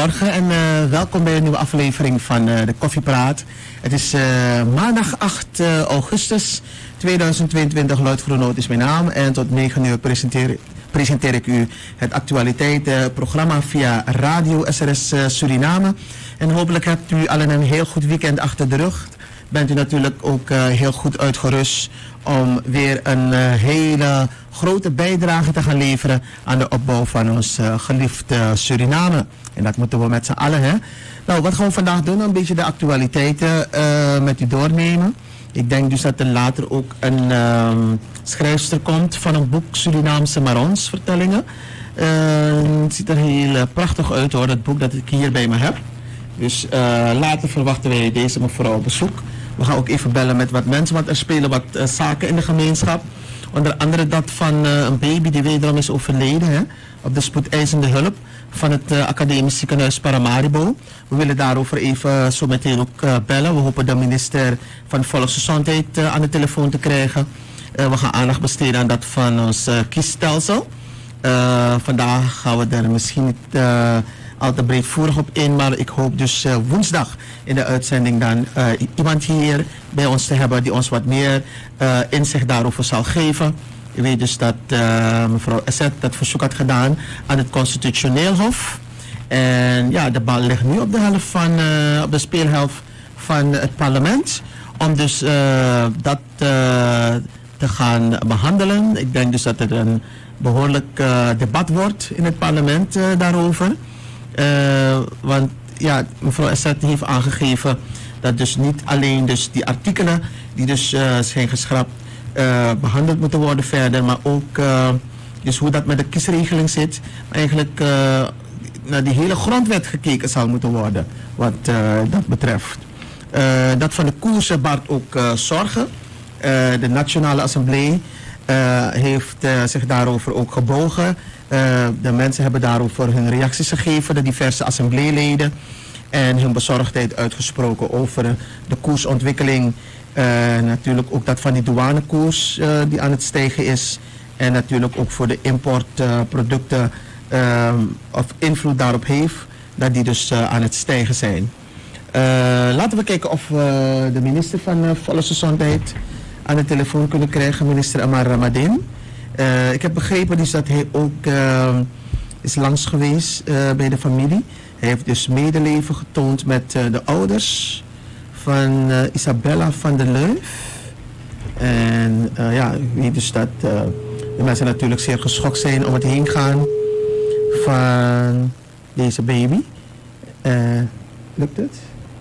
Goedemorgen en welkom bij een nieuwe aflevering van de Koffiepraat. Het is maandag 8 augustus 2022. Lloyd Groenhout is mijn naam en tot 9 uur presenteer ik u het actualiteitenprogramma via Radio SRS Suriname. En hopelijk hebt u allen een heel goed weekend achter de rug. Bent u natuurlijk ook heel goed uitgerust om weer een hele grote bijdrage te gaan leveren aan de opbouw van ons geliefde Suriname. En dat moeten we met z'n allen, hè. Nou, wat gaan we vandaag doen? Een beetje de actualiteiten met u doornemen. Ik denk dus dat er later ook een schrijfster komt van een boek Surinaamse Marons vertellingen. Het ziet er heel prachtig uit hoor, dat boek dat ik hier bij me heb. Dus later verwachten wij deze mevrouw op bezoek. We gaan ook even bellen met wat mensen, want er spelen wat zaken in de gemeenschap. Onder andere dat van een baby die wederom is overleden, hè, op de spoedeisende hulp van het Academisch Ziekenhuis Paramaribo. We willen daarover even zo meteen ook bellen. We hopen de minister van Volksgezondheid aan de telefoon te krijgen. We gaan aandacht besteden aan dat van ons kiesstelsel. Vandaag gaan we er misschien niet al te breedvoerig op in, maar ik hoop dus woensdag in de uitzending dan iemand hier bij ons te hebben die ons wat meer inzicht daarover zal geven. Je weet dus dat mevrouw Asset dat verzoek had gedaan aan het Constitutioneel Hof. En ja, de bal ligt nu op de helft van, op de speelhelft van het parlement. Om dus dat te gaan behandelen. Ik denk dus dat er een behoorlijk debat wordt in het parlement daarover. Want ja, mevrouw Asset heeft aangegeven dat dus niet alleen dus die artikelen die dus zijn geschrapt behandeld moeten worden verder, maar ook dus hoe dat met de kiesregeling zit. Eigenlijk naar die hele grondwet gekeken zal moeten worden wat dat betreft. Dat van de koersen baart ook zorgen. De Nationale Assemblée heeft zich daarover ook gebogen. De mensen hebben daarover hun reacties gegeven, de diverse assembleeleden, en hun bezorgdheid uitgesproken over de koersontwikkeling. Natuurlijk ook dat van die douanekoers die aan het stijgen is. En natuurlijk ook voor de importproducten of invloed daarop heeft, dat die dus aan het stijgen zijn. Laten we kijken of we de minister van Volksgezondheid aan de telefoon kunnen krijgen, minister Amar Ramadan. Ik heb begrepen dus dat hij ook is langs geweest bij de familie. Hij heeft dus medeleven getoond met de ouders van Isabella van der Leuf. En ja, ik weet dus dat de mensen natuurlijk zeer geschokt zijn om het heen gaan van deze baby. Lukt het?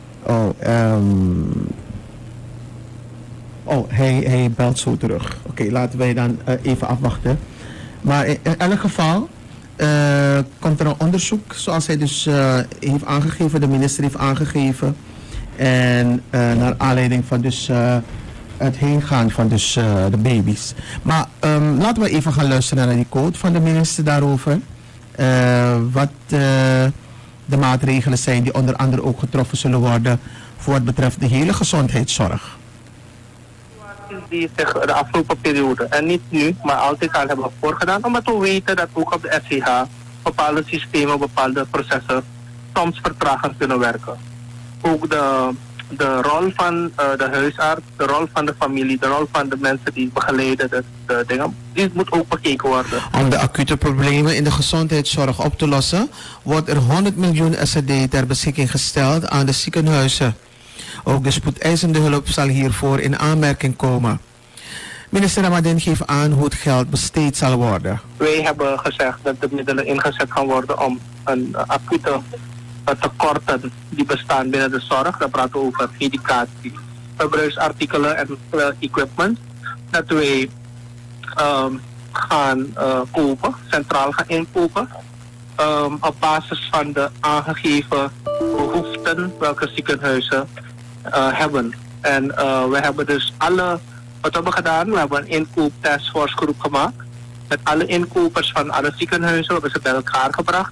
Hij belt zo terug. Oké, laten wij dan even afwachten. Maar in elk geval komt er een onderzoek, zoals hij dus heeft aangegeven, de minister heeft aangegeven. En naar aanleiding van dus het heengaan van dus de baby's. Maar laten we even gaan luisteren naar die quote van de minister daarover. Wat de maatregelen zijn die onder andere ook getroffen zullen worden voor wat betreft de hele gezondheidszorg. Die zich de afgelopen periode, en niet nu, maar altijd al hebben voorgedaan, omdat we weten dat ook op de SCH bepaalde systemen, bepaalde processen soms vertragend kunnen werken. Ook de rol van de huisarts, de rol van de familie, de rol van de mensen die begeleiden, de dingen, die moet ook bekeken worden. Om de acute problemen in de gezondheidszorg op te lossen, wordt er 100 miljoen SRD ter beschikking gesteld aan de ziekenhuizen. Ook de spoedeisende hulp zal hiervoor in aanmerking komen. Minister Ramadan geeft aan hoe het geld besteed zal worden. Wij hebben gezegd dat de middelen ingezet gaan worden om een acute tekorten die bestaan binnen de zorg. Dan praten we over medicatie, verbruiksartikelen en equipment. Dat wij gaan kopen, centraal gaan inkopen. Op basis van de aangegeven behoeften welke ziekenhuizen hebben. En we hebben dus wat hebben we gedaan? We hebben een inkoop-taskforce groep gemaakt. Met alle inkopers van alle ziekenhuizen hebben ze bij elkaar gebracht.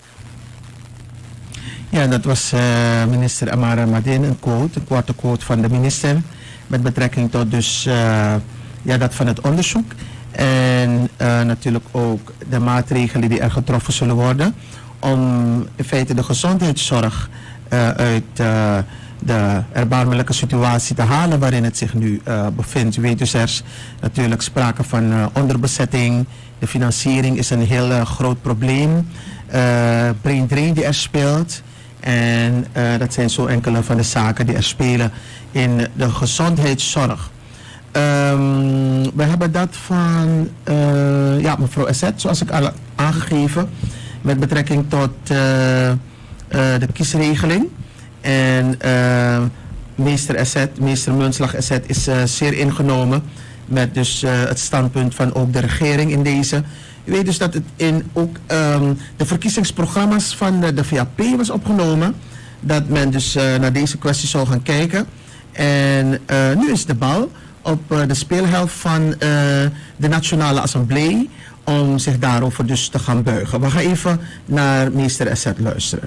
Ja, dat was minister Amar Ramadan, een korte quote van de minister met betrekking tot dus dat van het onderzoek. En natuurlijk ook de maatregelen die er getroffen zullen worden om in feite de gezondheidszorg uit de erbarmelijke situatie te halen waarin het zich nu bevindt. U weet dus, er is natuurlijk sprake van onderbezetting. De financiering is een heel groot probleem. Brain drain die er speelt. En dat zijn zo enkele van de zaken die er spelen in de gezondheidszorg. We hebben dat van mevrouw Asset, zoals ik al aangegeven, met betrekking tot de kiesregeling. En meester Munslag Asset is zeer ingenomen met dus het standpunt van ook de regering in deze. U weet dus dat het in ook de verkiezingsprogramma's van de VAP was opgenomen. Dat men dus naar deze kwestie zou gaan kijken. En nu is de bal op de speelhelft van de Nationale Assemblée om zich daarover dus te gaan buigen. We gaan even naar minister Asset luisteren.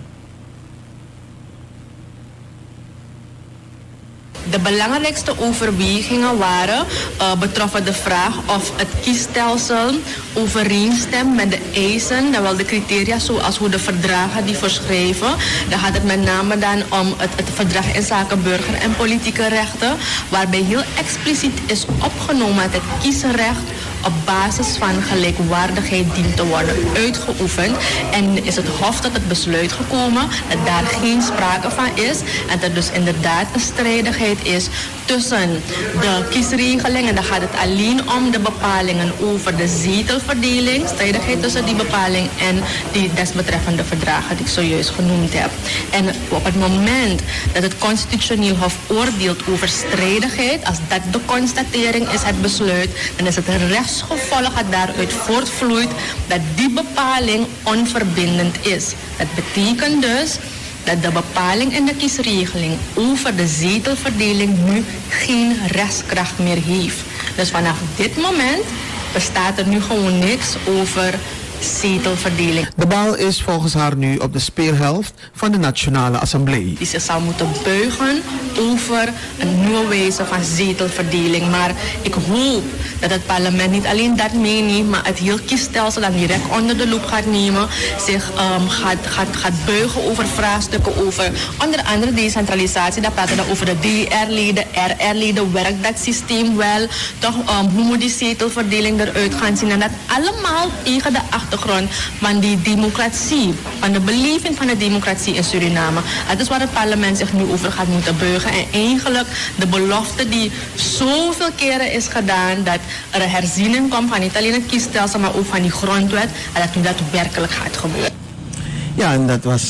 De belangrijkste overwegingen waren betroffen de vraag of het kiesstelsel overeenstemt met de eisen, dan wel de criteria zoals hoe de verdragen die voorschrijven. Dan gaat het met name dan om het verdrag in zaken burger- en politieke rechten, waarbij heel expliciet is opgenomen dat het kiesrecht op basis van gelijkwaardigheid dient te worden uitgeoefend. En is het Hof tot het besluit gekomen dat daar geen sprake van is en dat dus inderdaad een strijdigheid is tussen de kiesregeling, en dan gaat het alleen om de bepalingen over de zetelverdeling, strijdigheid tussen die bepaling en die desbetreffende verdragen die ik zojuist genoemd heb. En op het moment dat het constitutioneel hof oordeelt over strijdigheid, als dat de constatering is, het besluit, dan is het een rechtsgevolg dat daaruit voortvloeit dat die bepaling onverbindend is. Dat betekent dus dat de bepaling in de kiesregeling over de zetelverdeling nu geen rechtskracht meer heeft. Dus vanaf dit moment bestaat er nu gewoon niks over zetelverdeling. De bal is volgens haar nu op de speelhelft van de Nationale Assemblée. Die zich zal moeten buigen over een nieuwe wijze van zetelverdeling. Maar ik hoop dat het parlement niet alleen dat meeneemt, maar het heel kiesstelsel dan direct onder de loep gaat nemen. Zich gaat buigen over vraagstukken over onder andere decentralisatie. Daar praten we over de DR-leden, RR-leden. Werkt dat systeem wel? Toch, hoe moet die zetelverdeling eruit gaan zien? En dat allemaal tegen de achtergrond van die democratie, van de beleving van de democratie in Suriname. Het is waar het parlement zich nu over gaat moeten buigen. En eigenlijk de belofte die zoveel keren is gedaan dat er een herziening komt van niet alleen het kiesstelsel, maar ook van die grondwet, en dat nu daadwerkelijk gaat gebeuren. Ja, en dat was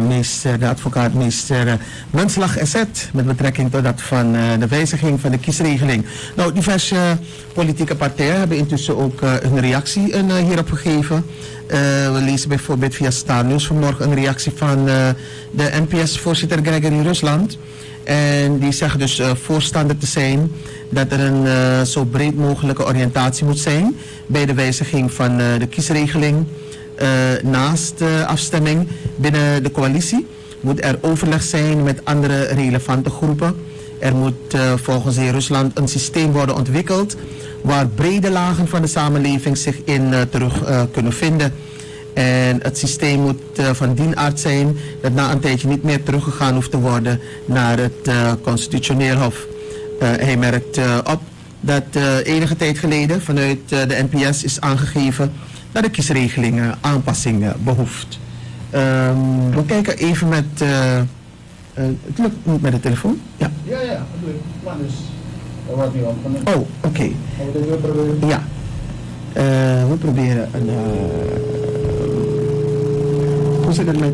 de advocaat minister Munslag Asset met betrekking tot dat van de wijziging van de kiesregeling. Nou, diverse politieke partijen hebben intussen ook een reactie hierop gegeven. We lezen bijvoorbeeld via Star News vanmorgen een reactie van de NPS-voorzitter Gregory Rusland. En die zegt dus voorstander te zijn dat er een zo breed mogelijke oriëntatie moet zijn bij de wijziging van de kiesregeling. Naast afstemming binnen de coalitie moet er overleg zijn met andere relevante groepen. Er moet volgens de heer Rusland een systeem worden ontwikkeld waar brede lagen van de samenleving zich in terug kunnen vinden. En het systeem moet van dien aard zijn dat na een tijdje niet meer teruggegaan hoeft te worden naar het constitutioneel hof. Hij merkt op dat enige tijd geleden vanuit de NPS is aangegeven dat de kiesregeling aanpassing behoeft. We kijken even met... het lukt niet met de telefoon? Ja. Ja, het lukt. Maar dus... Wat niet om. Oh, oké. Ja. We proberen een... hoe zit het met...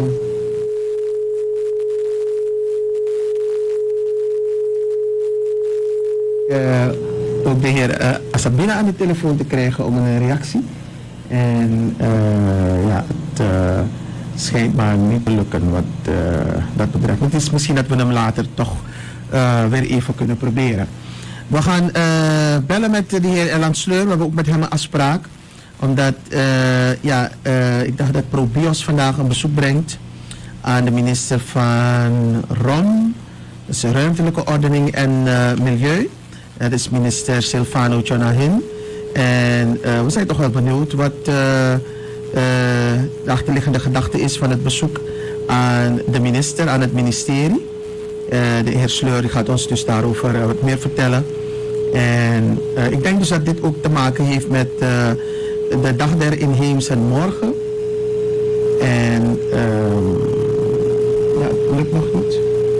ook de heer Asabina aan de telefoon te krijgen om een reactie. En het schijnt maar niet te lukken wat dat betreft. Het is misschien dat we hem later toch weer even kunnen proberen. We gaan bellen met de heer Erland Sleur. We hebben ook met hem een afspraak. Omdat ik dacht dat ProBios vandaag een bezoek brengt aan de minister van ROM. Dat is Ruimtelijke Ordening en Milieu. Dat is minister Silvano Jonahin. En we zijn toch wel benieuwd wat de achterliggende gedachte is van het bezoek aan de minister, aan het ministerie. De heer Sleur gaat ons dus daarover wat meer vertellen. En ik denk dus dat dit ook te maken heeft met de dag der inheemsen morgen. En ja, het lukt nog niet.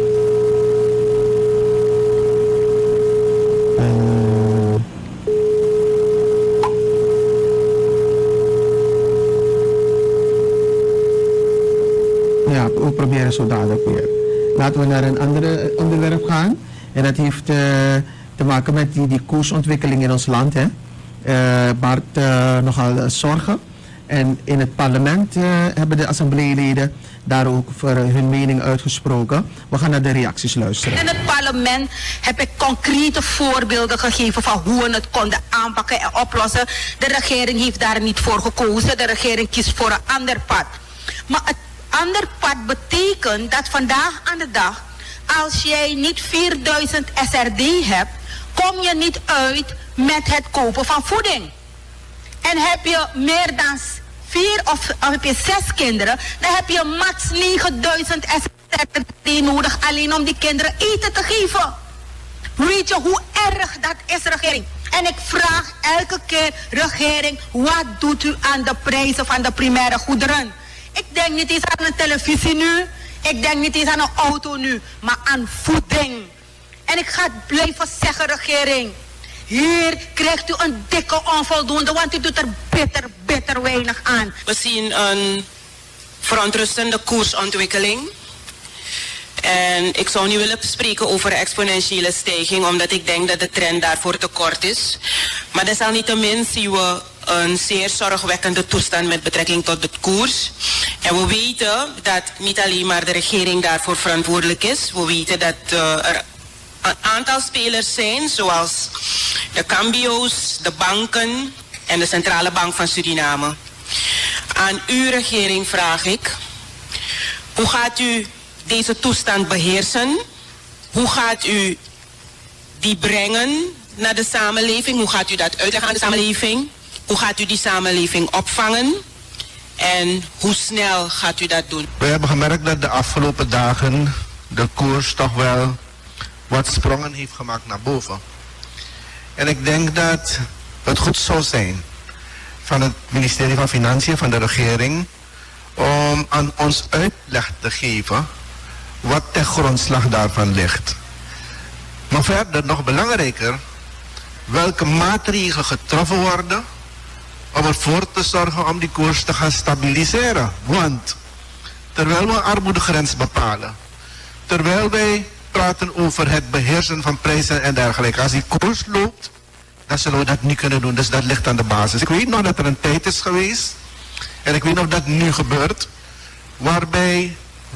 Ja, we proberen zo dadelijk weer. Laten we naar een ander onderwerp gaan. En dat heeft te maken met die koersontwikkeling in ons land. Hè. Baart nogal zorgen. En in het parlement hebben de assembleeleden daar ook voor hun mening uitgesproken. We gaan naar de reacties luisteren. In het parlement heb ik concrete voorbeelden gegeven van hoe we het konden aanpakken en oplossen. De regering heeft daar niet voor gekozen. De regering kiest voor een ander pad. Maar het ander pad betekent dat vandaag aan de dag, als jij niet 4000 SRD hebt, kom je niet uit met het kopen van voeding. En heb je meer dan 4 of heb je 6 kinderen, dan heb je max 9000 SRD nodig alleen om die kinderen eten te geven. Weet je hoe erg dat is, regering? En ik vraag elke keer, regering, wat doet u aan de prijzen van de primaire goederen? Ik denk niet eens aan een televisie nu, ik denk niet eens aan een auto nu, maar aan voeding. En ik ga blijven zeggen, regering, hier krijgt u een dikke onvoldoende, want u doet er bitter weinig aan. We zien een verontrustende koersontwikkeling. En ik zou nu willen spreken over exponentiële stijging, omdat ik denk dat de trend daarvoor te kort is. Maar desalniettemin zien we een zeer zorgwekkende toestand met betrekking tot de koers. En we weten dat niet alleen maar de regering daarvoor verantwoordelijk is. We weten dat er een aantal spelers zijn, zoals de Cambio's, de banken en de Centrale Bank van Suriname. Aan uw regering vraag ik, hoe gaat u deze toestand beheersen? Hoe gaat u die brengen naar de samenleving? Hoe gaat u dat uitleggen aan de samenleving? Hoe gaat u die samenleving opvangen? En hoe snel gaat u dat doen? We hebben gemerkt dat de afgelopen dagen de koers toch wel wat sprongen heeft gemaakt naar boven. En ik denk dat het goed zou zijn van het ministerie van Financiën, van de regering, om aan ons uitleg te geven wat ten grondslag daarvan ligt. Maar verder, nog belangrijker, welke maatregelen getroffen worden om ervoor te zorgen om die koers te gaan stabiliseren. Want terwijl we een armoedegrens bepalen, terwijl wij praten over het beheersen van prijzen en dergelijke, als die koers loopt, dan zullen we dat niet kunnen doen. Dus dat ligt aan de basis. Ik weet nog dat er een tijd is geweest, en ik weet nog dat nu gebeurt, waarbij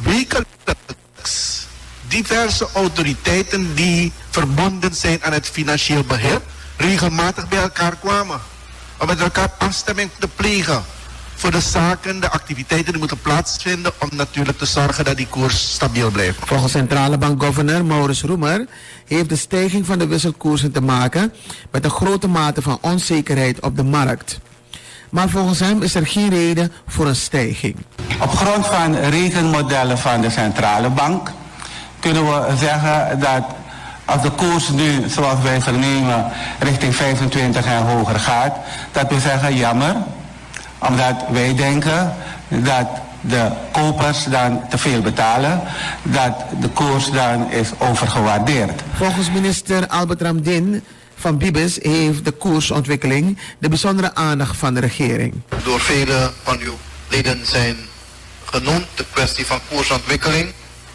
wekelijks diverse autoriteiten die verbonden zijn aan het financieel beheer regelmatig bij elkaar kwamen. Om met elkaar afstemming te plegen voor de zaken, de activiteiten die moeten plaatsvinden om natuurlijk te zorgen dat die koers stabiel blijft. Volgens Centrale Bank-governor Maurice Roemer heeft de stijging van de wisselkoersen te maken met een grote mate van onzekerheid op de markt. Maar volgens hem is er geen reden voor een stijging. Op grond van rekenmodellen van de Centrale Bank kunnen we zeggen dat als de koers nu, zoals wij vernemen, richting 25 en hoger gaat, dat we zeggen jammer, omdat wij denken dat de kopers dan te veel betalen, dat de koers dan is overgewaardeerd. Volgens minister Albert Ramdin van Bibes heeft de koersontwikkeling de bijzondere aandacht van de regering. Door vele van uw leden zijn genoemd, de kwestie van koersontwikkeling.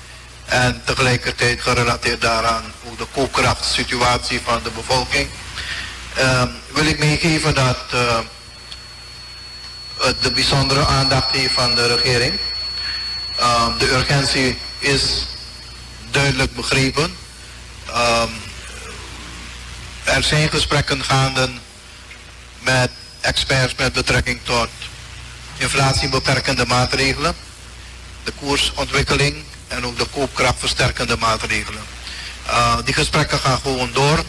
En tegelijkertijd gerelateerd daaraan ook de koopkrachtsituatie van de bevolking. Wil ik meegeven dat het de bijzondere aandacht heeft van de regering. De urgentie is duidelijk begrepen. Er zijn gesprekken gaande met experts met betrekking tot inflatiebeperkende maatregelen, de koersontwikkeling en ook de koopkrachtversterkende maatregelen. Die gesprekken gaan gewoon door.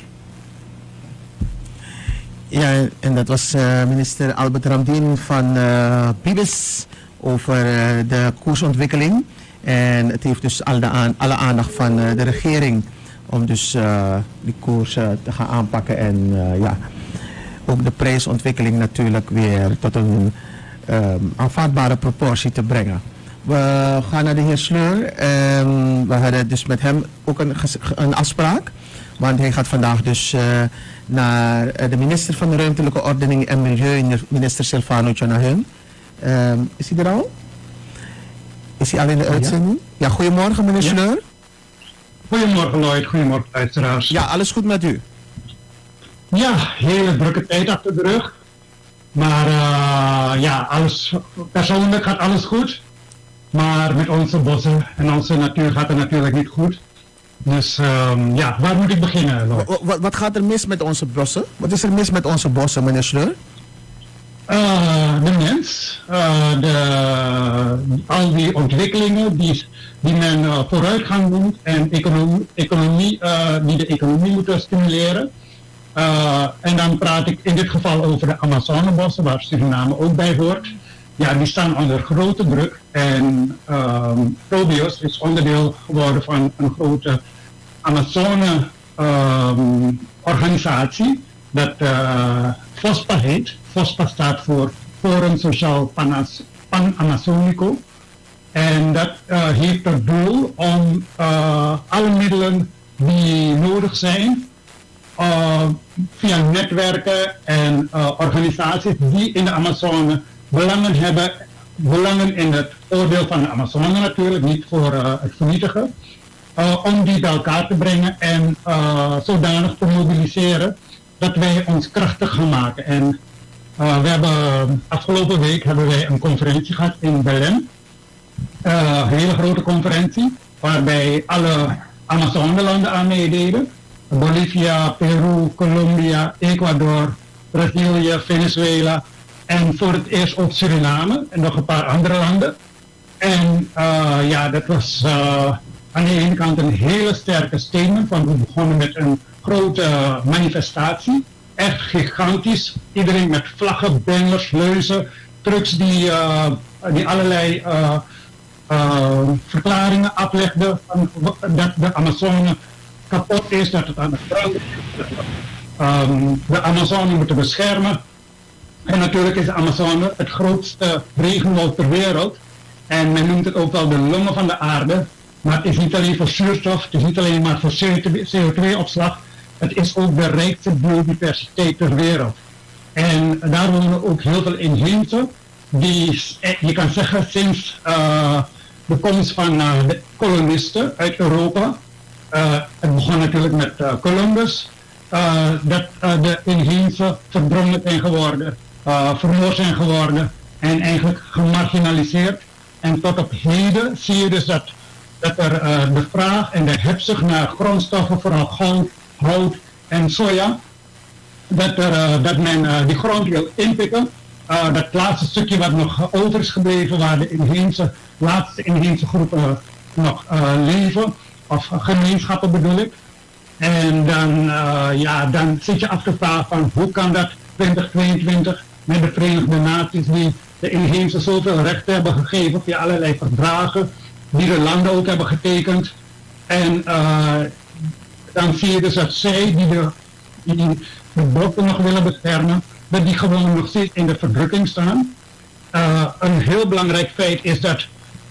Ja, en dat was minister Albert Ramdin van Bibes over de koersontwikkeling. En het heeft dus alle aandacht van de regering om dus die koers te gaan aanpakken en ook de prijsontwikkeling natuurlijk weer tot een aanvaardbare proportie te brengen. We gaan naar de heer Sleur. We hadden dus met hem ook een afspraak. Want hij gaat vandaag dus naar de minister van de Ruimtelijke Ordening en Milieu, minister Silvano Tjonahun. Is hij er al? Is hij al in de uitzending? Ja, goedemorgen meneer Sleur. Goedemorgen Lloyd, goedemorgen luisteraars. Ja, alles goed met u? Ja, hele drukke tijd achter de rug. Maar alles, persoonlijk gaat alles goed. Maar met onze bossen en onze natuur gaat het natuurlijk niet goed. Dus waar moet ik beginnen, Lloyd? Wat gaat er mis met onze bossen? Wat is er mis met onze bossen, meneer Sleur? De mens, al die ontwikkelingen die men vooruitgang noemt en economie, die de economie moeten stimuleren. En dan praat ik in dit geval over de Amazonebossen, waar Suriname ook bij hoort. Ja, die staan onder grote druk en Probios is onderdeel geworden van een grote Amazone-organisatie dat FOSPA heet. FOSPA staat voor Forum Social Pan-Amazonico. En dat heeft het doel om alle middelen die nodig zijn via netwerken en organisaties die in de Amazone belangen hebben, belangen in het oordeel van de Amazone natuurlijk, niet voor het vernietigen, om die bij elkaar te brengen en zodanig te mobiliseren dat wij ons krachtig gaan maken. En afgelopen week hebben wij een conferentie gehad in Belém. Een hele grote conferentie, waarbij alle Amazone-landen aan meededen. Bolivia, Peru, Colombia, Ecuador, Brazilië, Venezuela en voor het eerst ook Suriname en nog een paar andere landen. En dat was aan de ene kant een hele sterke statement, want we begonnen met een grote manifestatie. Echt gigantisch. Iedereen met vlaggen, banners, leuzen, trucks die allerlei verklaringen aflegden van dat de Amazone kapot is, dat het aan de brand is, de Amazone moeten beschermen. En natuurlijk is de Amazone het grootste regenwoud ter wereld. En men noemt het ook wel de longen van de aarde. Maar het is niet alleen voor zuurstof, het is niet alleen maar voor CO2-opslag. Het is ook de rijkste biodiversiteit ter wereld. En daar wonen ook heel veel inheemse, die, je kan zeggen, sinds de komst van de kolonisten uit Europa. Het begon natuurlijk met Columbus, dat de inheemse verdrongen zijn geworden, vermoord zijn geworden en eigenlijk gemarginaliseerd. En tot op heden zie je dus dat er de vraag en de hebzucht naar grondstoffen, vooral goud, hout en soja, dat men die grond wil inpikken. Dat laatste stukje wat nog over is gebleven, waar de laatste inheemse groepen nog leven, of gemeenschappen bedoel ik. En dan zit je af te vragen van hoe kan dat 2022 met de Verenigde Naties die de inheemse zoveel rechten hebben gegeven via allerlei verdragen, die de landen ook hebben getekend. En dan zie je dus dat zij die de botten nog willen beschermen, dat die gewoon nog steeds in de verdrukking staan. Een heel belangrijk feit is dat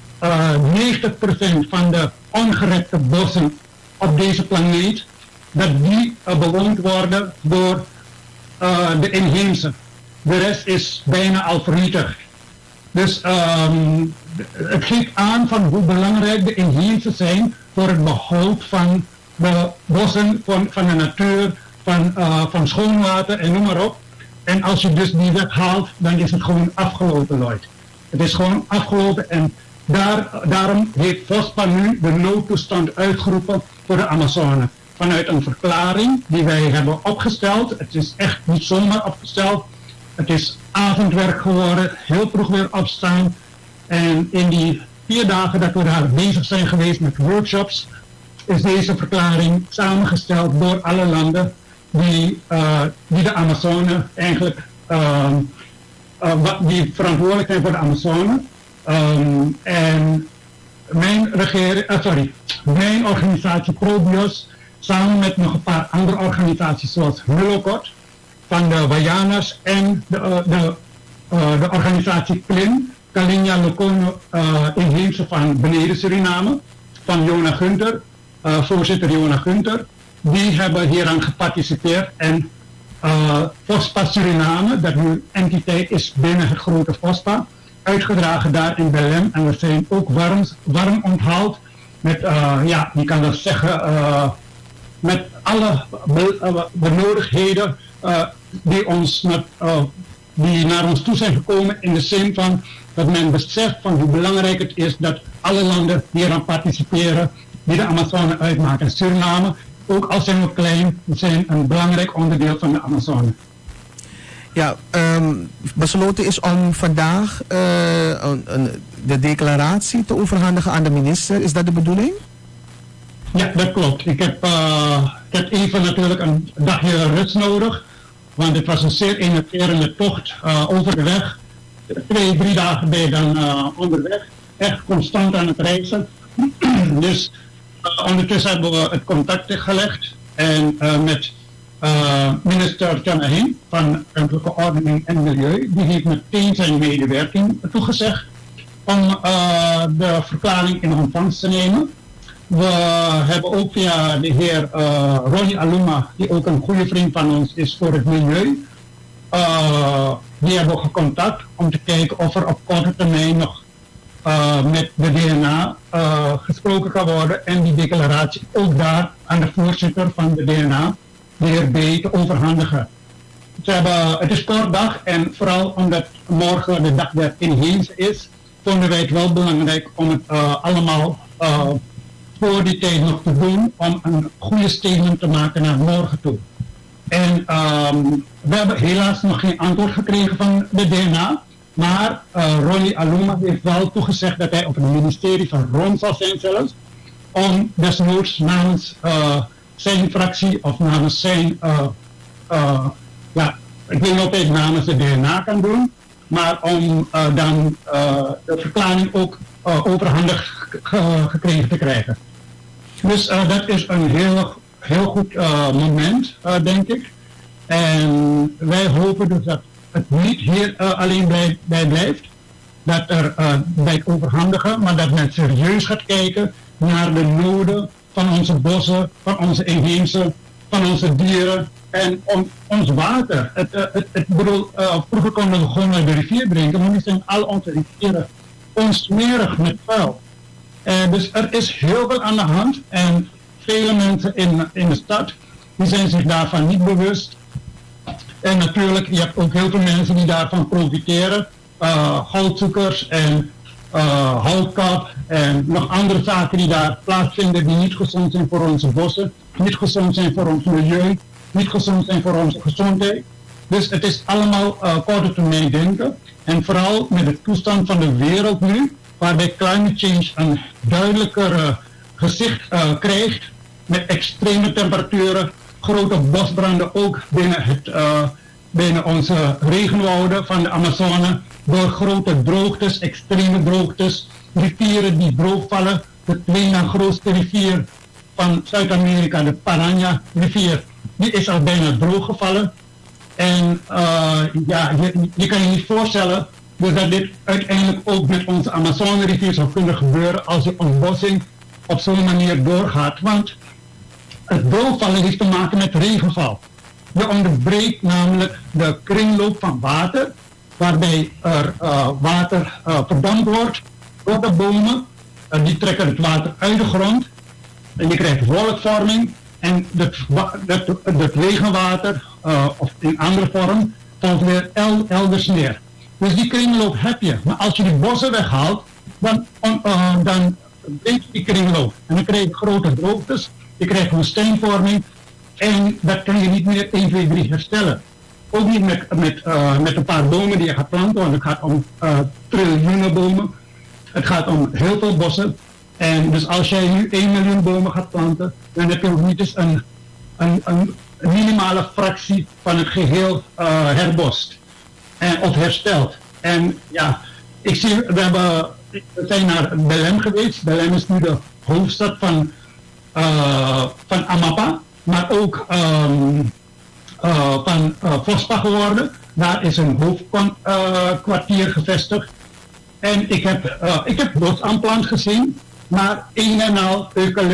90% van de ongerepte bossen op deze planeet, dat die bewoond worden door de inheemse. De rest is bijna al vernietigd. Dus het geeft aan van hoe belangrijk de inheemse zijn voor het behoud van de bossen, van de natuur, van schoon water en noem maar op. En als je dus die weghaalt, dan is het gewoon afgelopen, Lloyd. Het is gewoon afgelopen en daarom heeft FOSPA nu de noodtoestand uitgeroepen voor de Amazone. Vanuit een verklaring die wij hebben opgesteld. Het is echt niet zomaar opgesteld. Het is avondwerk geworden, heel vroeg weer opstaan. En in die 4 dagen dat we daar bezig zijn geweest met workshops, is deze verklaring samengesteld door alle landen die de Amazone eigenlijk, die verantwoordelijk zijn voor de Amazone, En mijn organisatie Probios, samen met nog een paar andere organisaties zoals Mulokot van de Wayanas en de organisatie Klim, Kalinja Lokono inheemse van beneden Suriname, van Jona Gunter, voorzitter Jona Gunter, die hebben hieraan geparticipeerd. En FOSPA Suriname, dat nu entiteit is binnen het grote FOSPA, uitgedragen daar in Belém. En we zijn ook warm onthaald met, je kan dat zeggen, met alle benodigdheden die naar ons toe zijn gekomen, in de zin van dat men beseft van hoe belangrijk het is dat alle landen hieraan participeren die de Amazone uitmaken. En Suriname, ook al zijn we klein, we zijn een belangrijk onderdeel van de Amazone. Ja, besloten is om vandaag de declaratie te overhandigen aan de minister. Is dat de bedoeling? Ja, dat klopt. Ik heb even natuurlijk een dagje rust nodig. Want het was een zeer enerverende tocht over de weg. 2-3 dagen ben je dan onderweg. Echt constant aan het reizen. Dus ondertussen hebben we het contact gelegd. En met minister Janahin van Ruimtelijke Ordening en Milieu. Die heeft meteen zijn medewerking toegezegd om de verklaring in ontvangst te nemen. We hebben ook via de heer Ronnie Aluma, die ook een goede vriend van ons is voor het milieu, die hebben we gecontact om te kijken of er op korte termijn nog met de DNA gesproken kan worden en die declaratie ook daar aan de voorzitter van de DNA, de heer B, te overhandigen. Het is kort dag en vooral omdat morgen de dag der inheemse is, vonden wij het wel belangrijk om het allemaal voor die tijd nog te doen, om een goede statement te maken naar morgen toe. En we hebben helaas nog geen antwoord gekregen van de DNA, maar Ronnie Aluma heeft wel toegezegd dat hij op het ministerie van Ron zal zijn zelfs, om desnoods namens zijn fractie of namens zijn, ik weet niet of hij het namens de DNA kan doen, maar om dan de verklaring ook overhandig gekregen te krijgen. Dus dat is een heel goed moment, denk ik. En wij hopen dus dat het niet hier alleen bij blijft, dat er bij het overhandigen, maar dat men serieus gaat kijken naar de noden van onze bossen, van onze inheemse, van onze dieren en ons water. Vroeger konden we gewoon naar de rivier drinken, maar nu zijn al onze rivieren onsmerig met vuil. Dus er is heel veel aan de hand en vele mensen in de stad die zijn zich daarvan niet bewust. En natuurlijk, je hebt ook heel veel mensen die daarvan profiteren. Goudzoekers en houtkap en nog andere zaken die daar plaatsvinden die niet gezond zijn voor onze bossen, niet gezond zijn voor ons milieu, niet gezond zijn voor onze gezondheid. Dus het is allemaal korte termijn denken. En vooral met de toestand van de wereld nu, waarbij climate change een duidelijker gezicht krijgt, met extreme temperaturen, grote bosbranden ook binnen onze regenwouden van de Amazone, door grote droogtes, extreme droogtes, rivieren die droogvallen. De tweede na grootste rivier van Zuid-Amerika, de Paraná rivier, die is al bijna drooggevallen. En je kan je niet voorstellen dus dat dit uiteindelijk ook met onze Amazone-rivier zou kunnen gebeuren als de ontbossing op zo'n manier doorgaat. Want het droogvallen heeft te maken met regenval. Je onderbreekt namelijk de kringloop van water, waarbij er water verdampt wordt door de bomen. Die trekken het water uit de grond en je krijgt wolkvorming. En het regenwater, of in andere vorm, valt weer elders neer. Dus die kringloop heb je. Maar als je die bossen weghaalt, dan breekt die kringloop. En dan krijg je grote droogtes, je krijgt woestijnvorming. En dat kan je niet meer 1, 2, 3 herstellen. Ook niet met een paar bomen die je gaat planten, want het gaat om triljoenen bomen. Het gaat om heel veel bossen. En dus als jij nu 1 miljoen bomen gaat planten, dan heb je nog niet eens een minimale fractie van het geheel herbost of hersteld. En ja, we hebben we zijn naar Belém geweest. Belém is nu de hoofdstad van Amapá, maar ook van Fospa geworden. Daar is een hoofdkwartier gevestigd. En ik heb bosaanplant gezien, maar een en al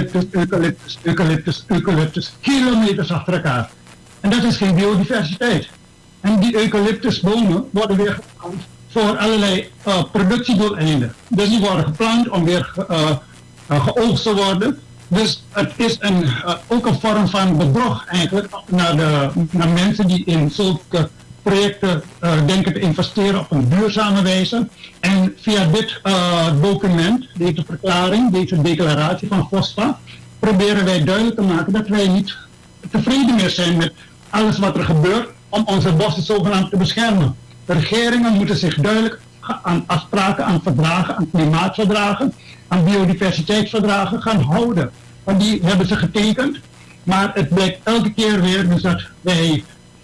eucalyptus, kilometers achter elkaar. En dat is geen biodiversiteit. En die eucalyptusbomen worden weer geplant voor allerlei productiedoeleinden. Dus die worden geplant om weer geoogst te worden. Dus het is ook een vorm van bedrog eigenlijk naar mensen die in zulke projecten denken te investeren op een duurzame wijze. En via dit document, deze verklaring, deze declaratie van FOSPA, proberen wij duidelijk te maken dat wij niet tevreden meer zijn met alles wat er gebeurt om onze bossen zogenaamd te beschermen. De regeringen moeten zich duidelijk aan afspraken, aan verdragen, aan klimaatverdragen, aan biodiversiteitsverdragen gaan houden. Want die hebben ze getekend, maar het blijkt elke keer weer dus dat wij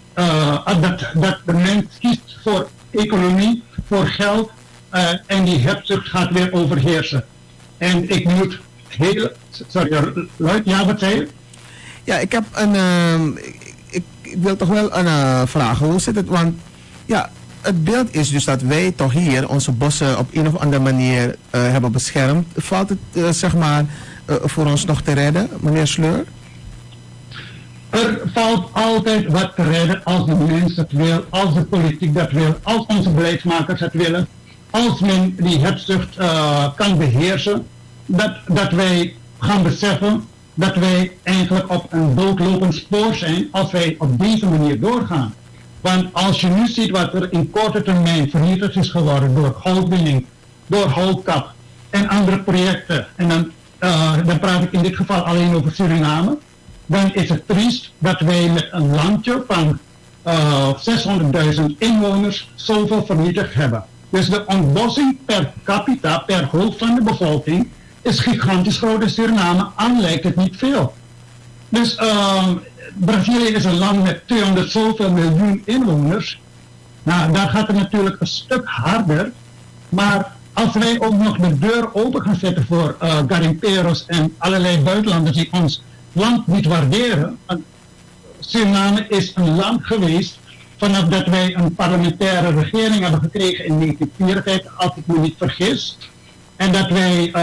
dat de mens kiest voor economie, voor geld en die hebzucht gaat weer overheersen. En ik moet sorry, Lloyd, ja, wat zei je? Ja, ik heb ik wil toch wel vragen, hoe zit het? Want ja, het beeld is dus dat wij toch hier onze bossen op een of andere manier hebben beschermd. Valt het zeg maar voor ons nog te redden, meneer Sleur? Er valt altijd wat te redden als de mens het wil, als de politiek dat wil, als onze beleidsmakers het willen. Als men die hebzucht kan beheersen, dat wij gaan beseffen dat wij eigenlijk op een doodlopend spoor zijn als wij op deze manier doorgaan. Want als je nu ziet wat er in korte termijn vernietigd is geworden door goudwinning, door houtkap en andere projecten, en dan praat ik in dit geval alleen over Suriname, dan is het triest dat wij met een landje van 600.000 inwoners zoveel vernietigd hebben. Dus de ontbossing per capita, per hoofd van de bevolking, is gigantisch groot in Suriname, aan lijkt het niet veel. Dus Brazilië is een land met 200 zoveel miljoen inwoners. Nou, daar gaat het natuurlijk een stuk harder. Maar als wij ook nog de deur open gaan zetten voor garimperos en allerlei buitenlanders die ons land niet waarderen. Suriname is een land geweest vanaf dat wij een parlementaire regering hebben gekregen in 1954, als ik me niet vergis. En dat wij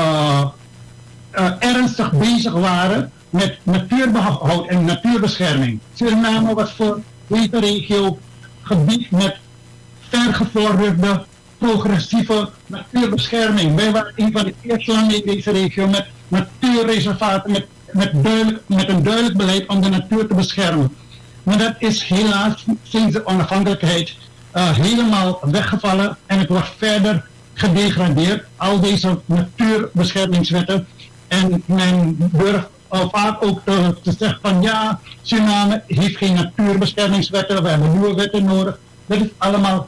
ernstig bezig waren met natuurbehoud en natuurbescherming. Suriname was voor deze regio gebied met vergevorderde, progressieve natuurbescherming. Wij waren een van de eerste landen in deze regio met natuurreservaten, met een duidelijk beleid om de natuur te beschermen. Maar dat is helaas sinds de onafhankelijkheid helemaal weggevallen en het wordt verder gedegradeerd, al deze natuurbeschermingswetten. En men durft vaak ook te zeggen van ja, Suriname heeft geen natuurbeschermingswetten, we hebben nieuwe wetten nodig. Dat is allemaal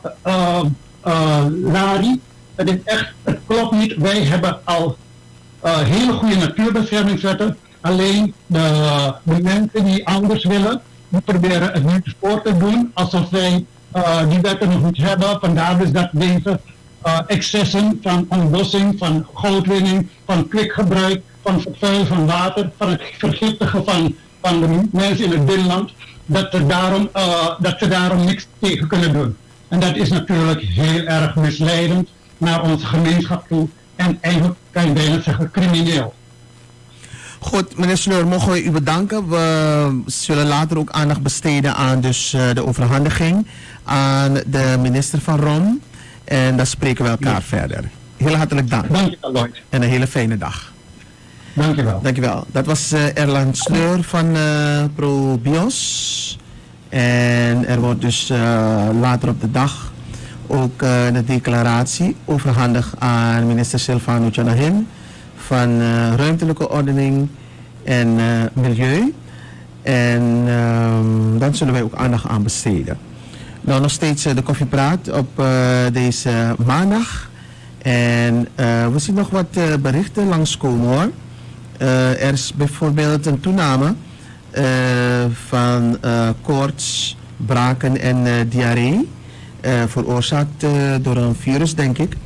lari. Het is echt, het klopt niet. Wij hebben al hele goede natuurbeschermingswetten. Alleen de mensen die anders willen, die proberen het nu voor te doen alsof wij die wetten nog niet hebben. Vandaar dus dat deze excessen van ontbossing, van goudwinning, van kwikgebruik, van vervuilen van water, van het vergiftigen van de mensen in het binnenland, dat ze daarom niks tegen kunnen doen. En dat is natuurlijk heel erg misleidend naar onze gemeenschap toe en eigenlijk kan je bijna zeggen crimineel. Goed, meneer Sleur, mogen we u bedanken. We zullen later ook aandacht besteden aan dus, de overhandiging aan de minister van ROM. En dan spreken we elkaar verder. Heel hartelijk dank. Dank je wel, Lloyd. En een hele fijne dag. Dank je wel. Dank je wel. Dat was Erland Sleur van ProBios. En er wordt dus later op de dag ook de declaratie overhandigd aan minister Silvano Janahin van ruimtelijke ordening en milieu. En dan zullen wij ook aandacht aan besteden. Nou, nog steeds de koffiepraat op deze maandag. En we zien nog wat berichten langskomen hoor. Er is bijvoorbeeld een toename van koorts, braken en diarree. Veroorzaakt door een virus, denk ik.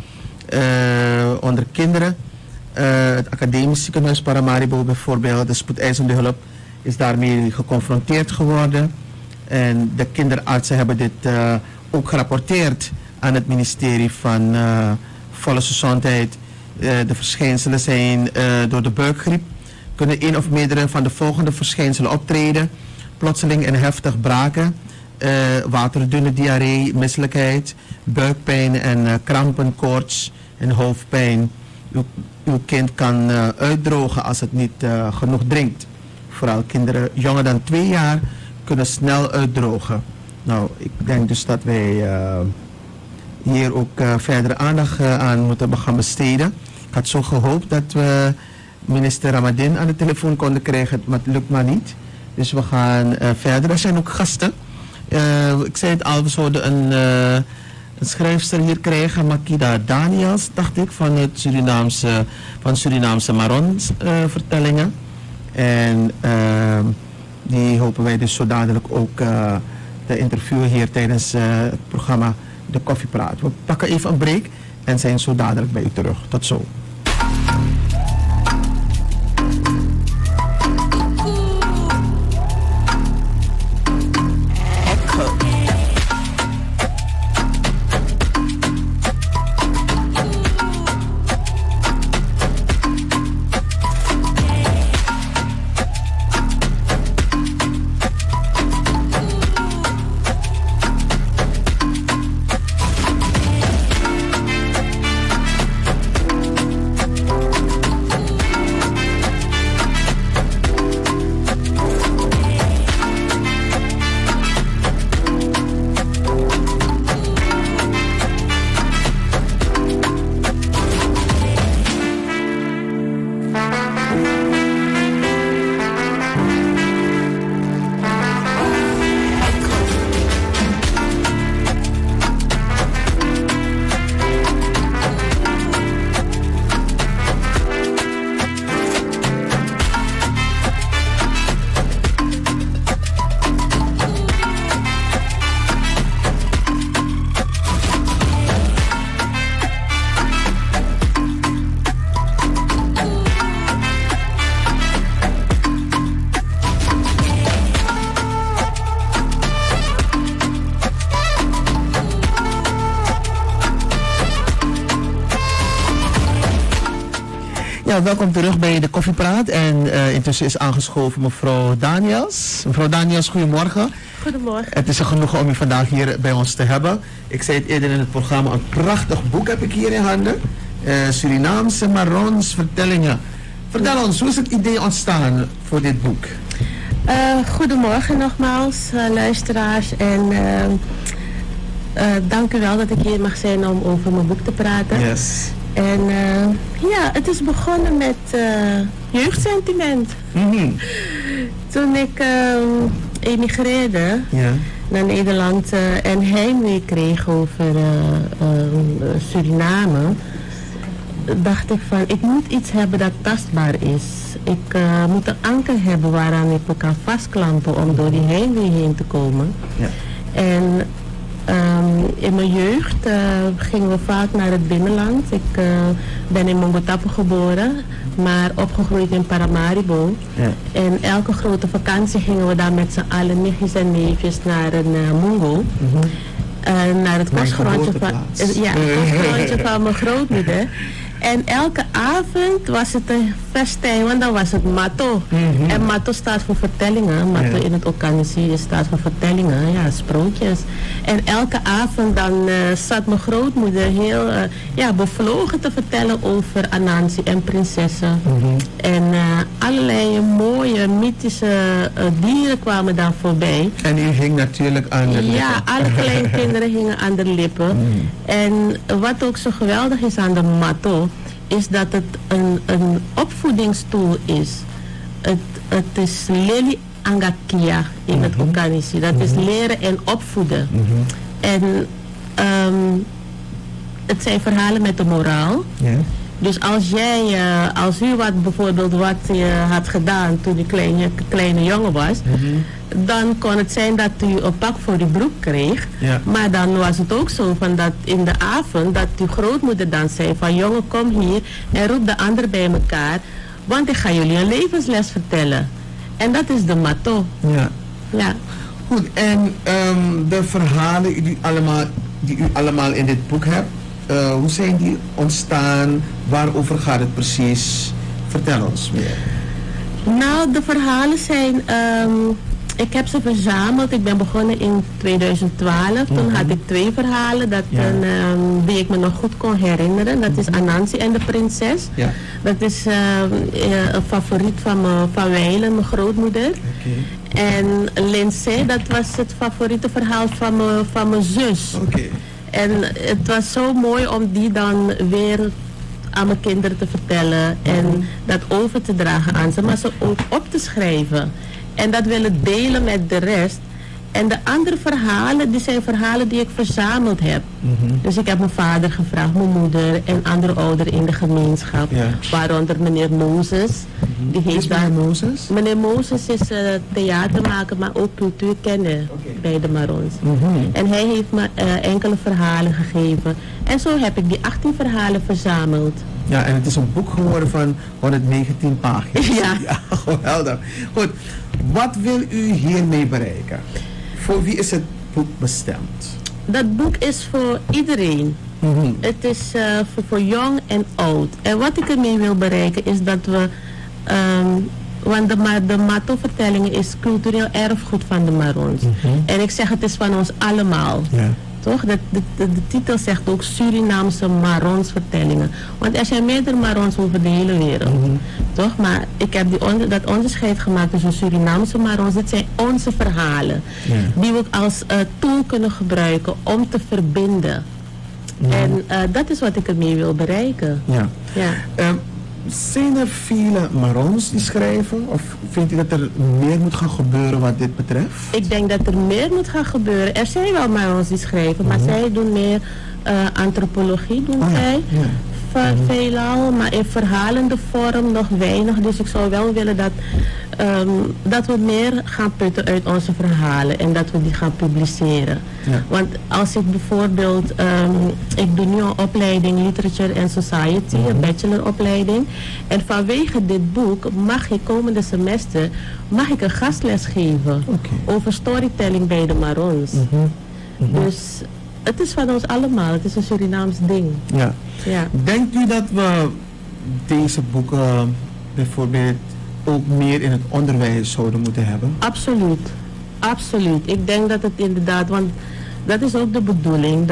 onder kinderen. Het academisch ziekenhuis Paramaribo bijvoorbeeld, de spoedeisende hulp, is daarmee geconfronteerd geworden. En de kinderartsen hebben dit ook gerapporteerd aan het ministerie van Volksgezondheid. De verschijnselen zijn door de buikgriep. Kunnen één of meerdere van de volgende verschijnselen optreden: plotseling en heftig braken, waterdunne diarree, misselijkheid, buikpijn en krampen, koorts en hoofdpijn. Uw kind kan uitdrogen als het niet genoeg drinkt. Vooral kinderen jonger dan 2 jaar kunnen snel uitdrogen. Nou, ik denk dus dat wij hier ook verdere aandacht aan moeten gaan besteden. Ik had zo gehoopt dat we minister Ramadin aan de telefoon konden krijgen, maar het lukt maar niet. Dus we gaan verder. Er zijn ook gasten. Ik zei het al, we zouden een schrijfster hier krijgen, Makida Daniels, dacht ik, van het Surinaamse Marons vertellingen. En die hopen wij dus zo dadelijk ook te interviewen hier tijdens het programma De Koffiepraat. We pakken even een break en zijn zo dadelijk bij u terug. Tot zo. Welkom terug bij de Koffiepraat en intussen is aangeschoven mevrouw Daniels. Mevrouw Daniels, goedemorgen. Goedemorgen. Het is een genoegen om u vandaag hier bij ons te hebben. Ik zei het eerder in het programma, een prachtig boek heb ik hier in handen. Surinaamse Marons vertellingen. Vertel ons, hoe is het idee ontstaan voor dit boek? Goedemorgen nogmaals, luisteraars. En dank u wel dat ik hier mag zijn om over mijn boek te praten. Yes. En ja, het is begonnen met jeugdsentiment. Mm-hmm. Toen ik emigreerde naar Nederland en heimwee kreeg over Suriname, dacht ik van, ik moet iets hebben dat tastbaar is. Ik moet een anker hebben waaraan ik me kan vastklampen om door die heimwee heen te komen. Ja. En in mijn jeugd gingen we vaak naar het binnenland. Ik ben in Mongotapo geboren, maar opgegroeid in Paramaribo. Ja. En elke grote vakantie gingen we daar met z'n allen, nichtjes en neefjes, naar een Mongo. Mm-hmm. Naar het kostgrondje van mijn grootmoeder. En elke avond was het een festijn, want dan was het Mato. Mm-hmm. En Mato staat voor vertellingen. Mato in het Okanisi staat voor vertellingen, ja, sprookjes. En elke avond dan zat mijn grootmoeder heel bevlogen te vertellen over Anansi en prinsessen. Mm-hmm. En allerlei mooie, mythische dieren kwamen dan voorbij. En u hing natuurlijk aan de lippen. Ja, alle kleine kinderen hingen aan de lippen. Mm. En wat ook zo geweldig is aan de Mato, is dat het een opvoedingstoel is. Het is leli angakia in het Okanisi. Dat is leren en opvoeden. En het zijn verhalen met de moraal. Dus als u bijvoorbeeld wat had gedaan toen u kleine jongen was, dan kon het zijn dat u een pak voor uw broek kreeg. Ja. Maar dan was het ook zo van dat in de avond dat uw grootmoeder dan zei van jongen kom hier en roep de ander bij elkaar, want ik ga jullie een levensles vertellen. En dat is de matto. Ja. Ja. Goed, en de verhalen die u allemaal in dit boek hebt, hoe zijn die ontstaan? Waarover gaat het precies? Vertel ons meer. Nou, de verhalen zijn... ik heb ze verzameld. Ik ben begonnen in 2012. Toen had ik 2 verhalen die ik me nog goed kon herinneren. Dat is Anansi en de prinses. Ja. Dat is een favoriet van Weilen, mijn grootmoeder. En Lindsay, dat was het favoriete verhaal van mijn zus. En het was zo mooi om die dan weer aan mijn kinderen te vertellen en dat over te dragen aan ze, maar ze ook op te schrijven en dat willen delen met de rest. En de andere verhalen, die zijn verhalen die ik verzameld heb. Dus ik heb mijn vader gevraagd, mijn moeder en andere ouderen in de gemeenschap, waaronder meneer Mozes. Die heeft meneer Mozes? Meneer Mozes is theatermaker, maar ook cultuurkenner bij de Marons. En hij heeft me enkele verhalen gegeven. En zo heb ik die 18 verhalen verzameld. Ja, en het is een boek geworden van 119 pagina's. Ja, geweldig. Goed, wat wil u hiermee bereiken? Voor wie is het boek bestemd? Dat boek is voor iedereen. Het is voor jong en oud. En wat ik ermee wil bereiken is dat we... want de Matto-vertellingen is cultureel erfgoed van de Marons. En ik zeg het is van ons allemaal. Ja. Toch? De titel zegt ook Surinaamse Marons vertellingen. Want er zijn meerdere Marons over de hele wereld. Toch? Maar ik heb dat onderscheid gemaakt tussen Surinaamse Marons. Dit zijn onze verhalen. Die we ook als tool kunnen gebruiken om te verbinden. En dat is wat ik ermee wil bereiken. Zijn er vele Marons die schrijven? Of vindt u dat er meer moet gaan gebeuren wat dit betreft? Ik denk dat er meer moet gaan gebeuren. Er zijn wel Marons die schrijven, maar zij doen meer antropologie, veelal, maar in verhalende vorm nog weinig. Dus ik zou wel willen dat we meer gaan putten uit onze verhalen en dat we die gaan publiceren. Want als ik bijvoorbeeld, ik doe nu een opleiding Literature and Society, een bacheloropleiding. En vanwege dit boek mag ik komende semester een gastles geven over storytelling bij de Marons. Dus het is van ons allemaal, het is een Surinaams ding. Denkt u dat we deze boeken bijvoorbeeld ook meer in het onderwijs zouden moeten hebben? Absoluut, absoluut. Ik denk dat het inderdaad, want dat is ook de bedoeling,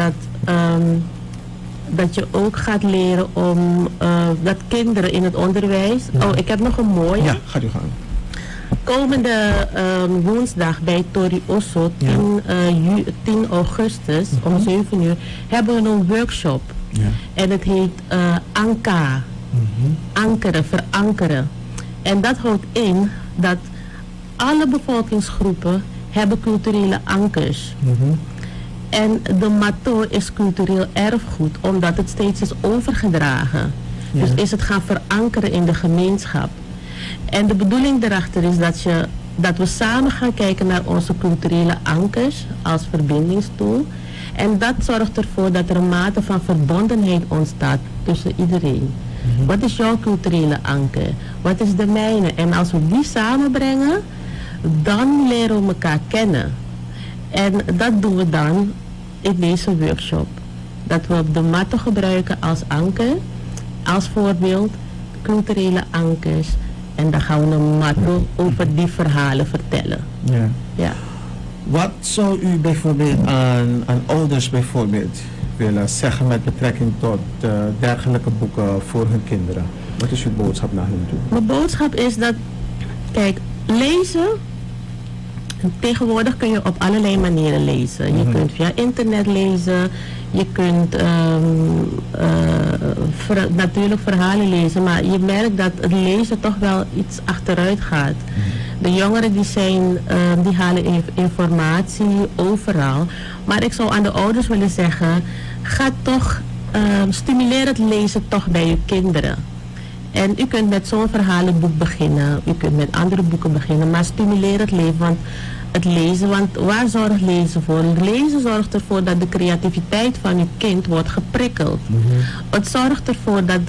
dat je ook gaat leren om, dat kinderen in het onderwijs... Oh, ik heb nog een mooie. Ja, gaat u gaan. Komende woensdag bij Tori Osso, 10 augustus om 7 uur, hebben we een workshop. En het heet Anka. Ankeren, verankeren. En dat houdt in dat alle bevolkingsgroepen hebben culturele ankers. En de Matto is cultureel erfgoed, omdat het steeds is overgedragen. Dus is het gaan verankeren in de gemeenschap. En de bedoeling erachter is dat we samen gaan kijken naar onze culturele ankers als verbindingstoel. En dat zorgt ervoor dat er een mate van verbondenheid ontstaat tussen iedereen. Wat is jouw culturele anker? Wat is de mijne? En als we die samenbrengen, dan leren we elkaar kennen. En dat doen we dan in deze workshop. Dat we de Matto gebruiken als anker, als voorbeeld, culturele ankers. En dan gaan we een Matto over die verhalen vertellen. Wat zou u bijvoorbeeld aan ouders bijvoorbeeld willen zeggen met betrekking tot dergelijke boeken voor hun kinderen? Wat is uw boodschap naar hen toe? Mijn boodschap is dat, kijk, lezen, tegenwoordig kun je op allerlei manieren lezen. Je kunt via internet lezen, je kunt natuurlijk verhalen lezen, maar je merkt dat het lezen toch wel iets achteruit gaat. De jongeren die halen informatie overal. Maar ik zou aan de ouders willen zeggen, ga toch stimuleer het lezen toch bij uw kinderen. En u kunt met zo'n verhalenboek beginnen, u kunt met andere boeken beginnen, maar stimuleer het lezen, want waar zorgt lezen voor? Lezen zorgt ervoor dat de creativiteit van uw kind wordt geprikkeld. Het zorgt ervoor dat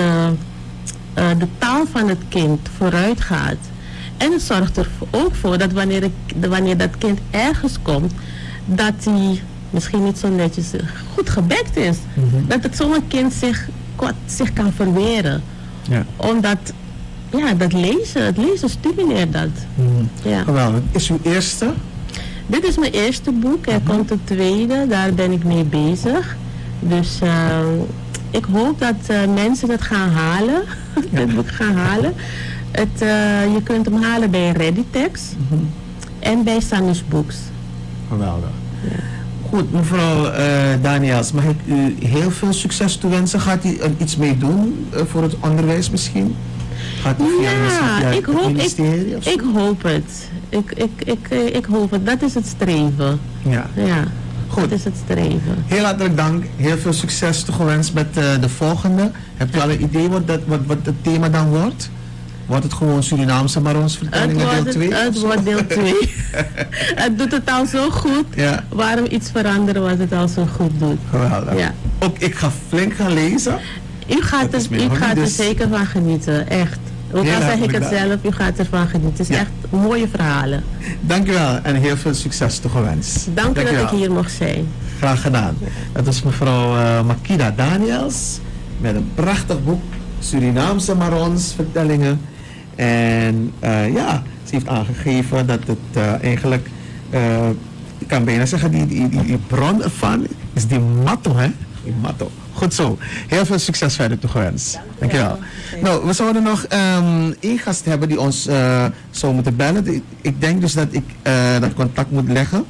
de taal van het kind vooruit gaat. En het zorgt er ook voor dat wanneer dat kind ergens komt, dat hij misschien niet zo netjes goed gebekt is. Dat het zo'n kind zich kan verweren. Ja. Omdat het lezen stimuleert dat. Ja. Geweldig. Is uw eerste? Dit is mijn eerste boek. Er komt een tweede, daar ben ik mee bezig. Dus ik hoop dat mensen het gaan halen. Dit boek gaan halen. Je kunt hem halen bij Readytext en bij Sanus Books. Geweldig. Ja. Goed, mevrouw Daniels, mag ik u heel veel succes toewensen? Gaat u er iets mee doen voor het onderwijs misschien? Gaat u via ik hoop het. Ik hoop het. Dat is het streven. Ja. Goed. Dat is het streven. Heel hartelijk dank. Heel veel succes toegewenst met de volgende. Hebt u al een idee wat het thema dan wordt? Wordt het gewoon Surinaamse Marons vertellingen deel 2? Het wordt deel 2. Het doet het al zo goed. Ja. Waarom iets veranderen wat het al zo goed doet? Geweldig. Ja. Ook ik ga flink gaan lezen. U gaat er zeker van genieten, echt. Ook al zeg ik het zelf, u gaat ervan genieten. Het is echt mooie verhalen. Dank u wel en heel veel succes toegewenst. Dank u dat ik hier mocht zijn. Graag gedaan. Dat is mevrouw Makida Daniels met een prachtig boek, Surinaamse Marons vertellingen. En ze heeft aangegeven dat het eigenlijk, ik kan bijna zeggen, die bron ervan is die matto, hè? Die matto. Goed zo. Heel veel succes verder toegewenst. Dankjewel. Nou, we zouden nog één gast hebben die ons zou moeten bellen. Ik denk dus dat ik dat contact moet leggen.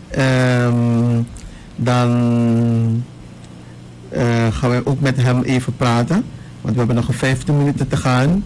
Dan gaan we ook met hem even praten. Want we hebben nog 15 minuten te gaan.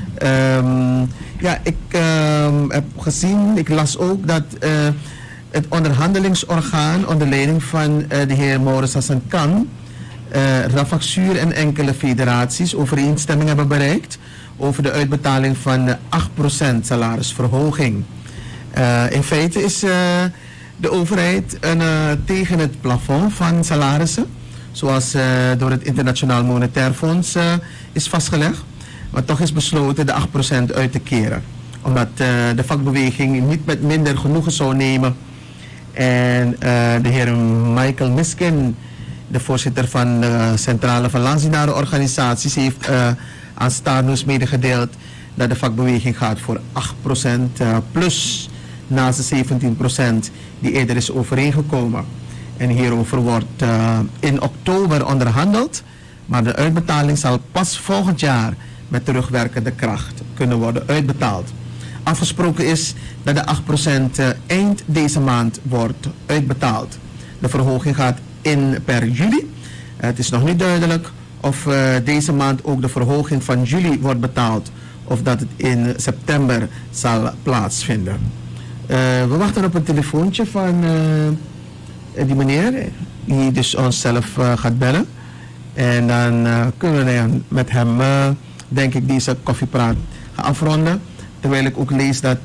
Ik heb gezien, ik las ook dat het onderhandelingsorgaan onder leiding van de heer Maurice Hassan Khan, Rafagsuur en enkele federaties overeenstemming hebben bereikt over de uitbetaling van 8% salarisverhoging. In feite is de overheid tegen het plafond van salarissen, zoals door het Internationaal Monetair Fonds is vastgelegd. Maar toch is besloten de 8% uit te keren. Omdat de vakbeweging niet met minder genoegen zou nemen. En de heer Michael Miskin, de voorzitter van de Centrale van Landienarenorganisaties, heeft aan Starnews medegedeeld dat de vakbeweging gaat voor 8% plus naast de 17% die eerder is overeengekomen. En hierover wordt in oktober onderhandeld, maar de uitbetaling zal pas volgend jaar met terugwerkende kracht kunnen worden uitbetaald. Afgesproken is dat de 8% eind deze maand wordt uitbetaald. De verhoging gaat in per juli. Het is nog niet duidelijk of deze maand ook de verhoging van juli wordt betaald of dat het in september zal plaatsvinden. We wachten op een telefoontje van die meneer die dus ons zelf gaat bellen. En dan kunnen we met hem denk ik deze koffiepraat gaan afronden. Terwijl ik ook lees dat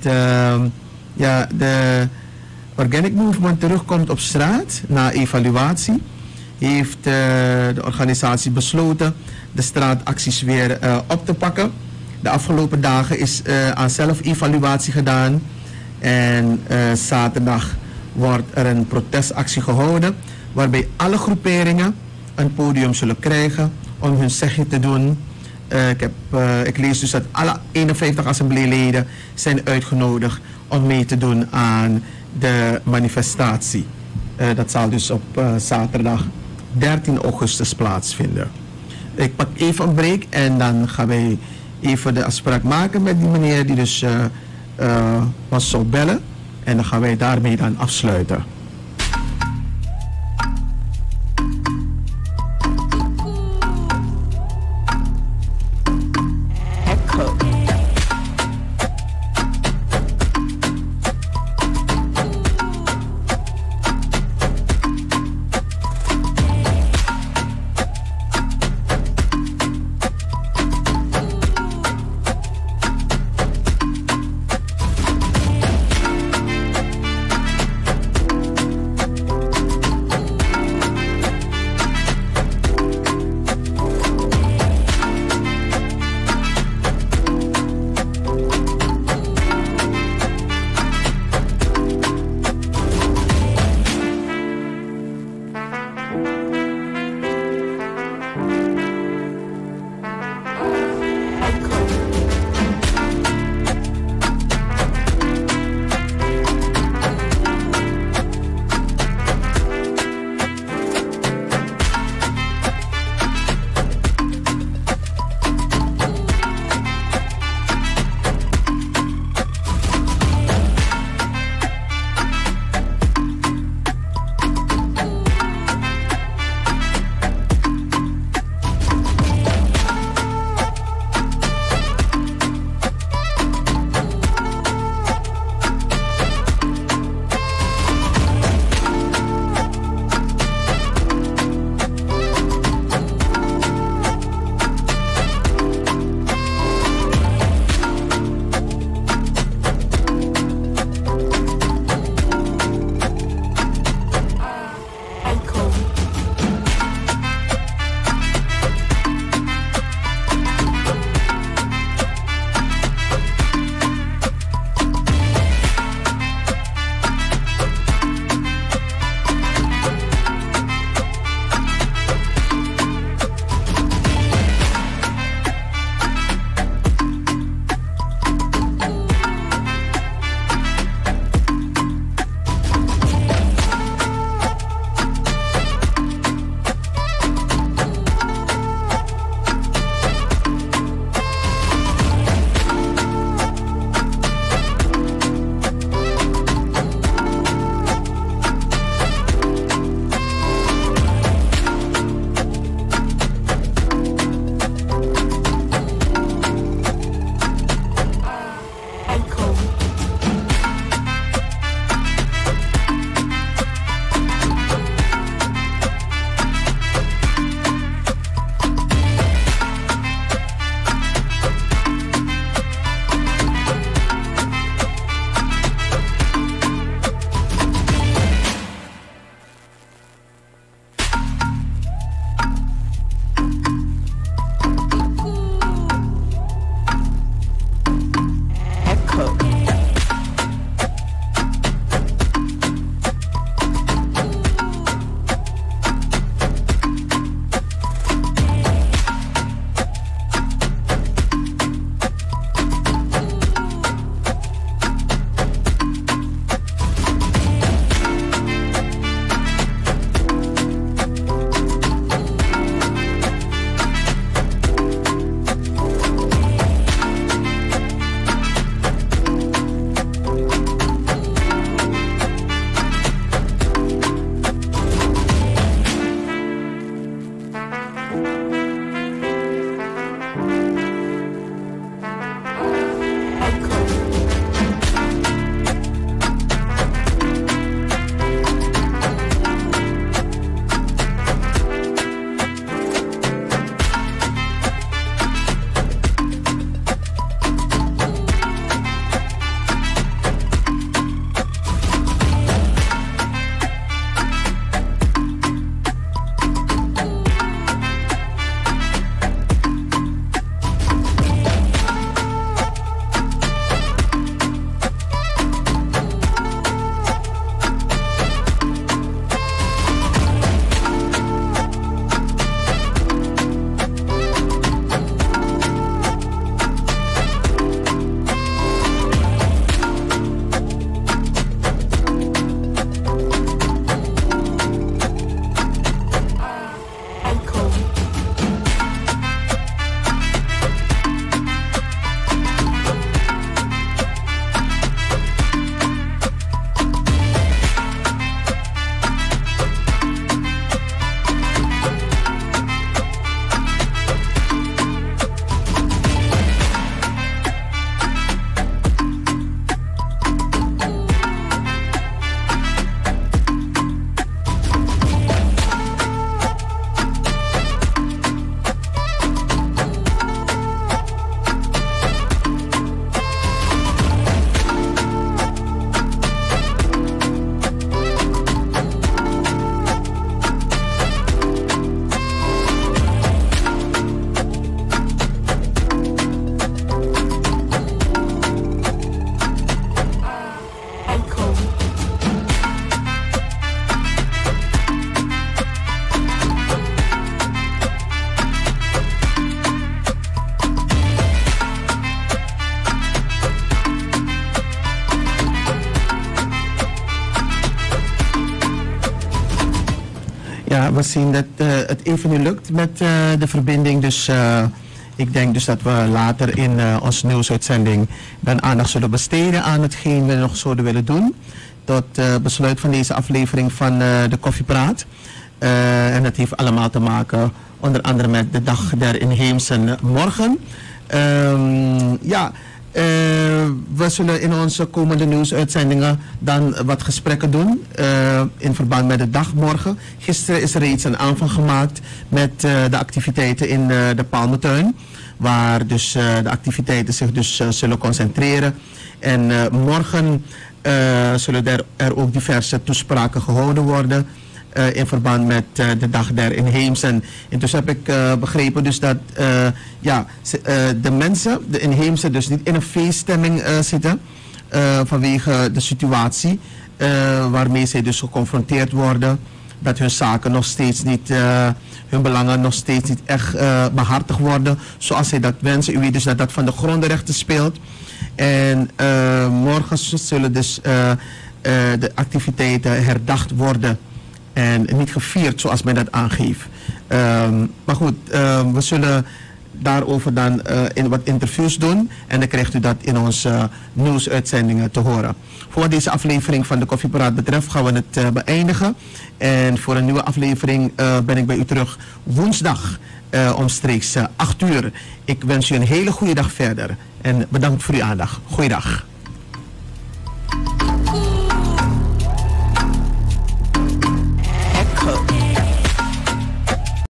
de Organic Movement terugkomt op straat na evaluatie. Heeft de organisatie besloten de straatacties weer op te pakken. De afgelopen dagen is aan zelfevaluatie gedaan. En zaterdag wordt er een protestactie gehouden waarbij alle groeperingen een podium zullen krijgen om hun zegje te doen. Ik lees dus dat alle 51 assembleeleden zijn uitgenodigd om mee te doen aan de manifestatie. Dat zal dus op zaterdag 13 augustus plaatsvinden. Ik pak even een break en dan gaan wij even de afspraak maken met die meneer die dus ons zou bellen. En dan gaan wij daarmee dan afsluiten. Ja, we zien dat het even nu lukt met de verbinding. Dus ik denk dus dat we later in onze nieuwsuitzending dan aandacht zullen besteden aan hetgeen we nog zouden willen doen. Tot besluit van deze aflevering van de Koffiepraat. En dat heeft allemaal te maken onder andere met de Dag der Inheemsen morgen. We zullen in onze komende nieuwsuitzendingen dan wat gesprekken doen in verband met de dag morgen. Gisteren is er reeds een aanvang gemaakt met de activiteiten in de Palmentuin, waar dus de activiteiten zich dus zullen concentreren. En morgen zullen er ook diverse toespraken gehouden worden in verband met de Dag der Inheemsen. Intussen heb ik begrepen dus dat de mensen, de inheemsen, dus niet in een feeststemming zitten vanwege de situatie waarmee zij dus geconfronteerd worden. Dat hun zaken nog steeds niet, hun belangen nog steeds niet echt behartigd worden zoals zij dat wensen. U weet dus dat dat van de grondrechten speelt. En morgen zullen dus de activiteiten herdacht worden en niet gevierd zoals men dat aangeeft. Maar goed, we zullen daarover dan wat interviews doen. En dan krijgt u dat in onze nieuwsuitzendingen te horen. Voor wat deze aflevering van de Koffiepraat betreft gaan we het beëindigen. En voor een nieuwe aflevering ben ik bij u terug woensdag omstreeks 8 uur. Ik wens u een hele goede dag verder. En bedankt voor uw aandacht. Goeiedag.